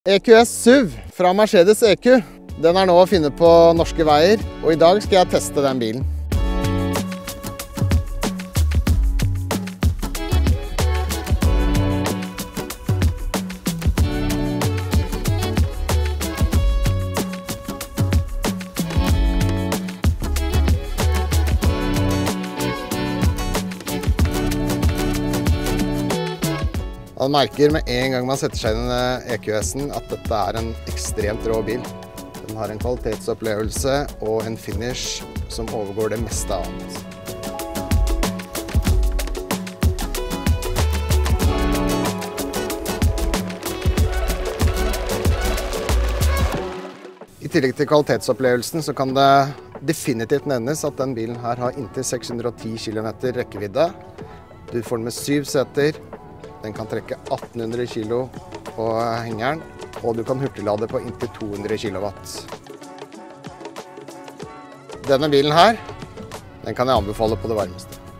EQS SUV fra Mercedes EQ, den er nå å finne på norske veier, og i dag skal jeg teste den bilen. Man merker med en gang man setter seg inn i EQS-en at dette er en ekstremt rå bil. Den har en kvalitetsopplevelse og en finish som overgår det meste annet. I tillegg til kvalitetsopplevelsen så kan det definitivt nevnes at den bilen her har inntil 610 km rekkevidde. Du får den med 7 seter. Den kan trekke 1800 kilo på hengeren, og du kan hurtiglade på inntil 200 kW. Denne bilen her, den kan jeg anbefale på det varmeste.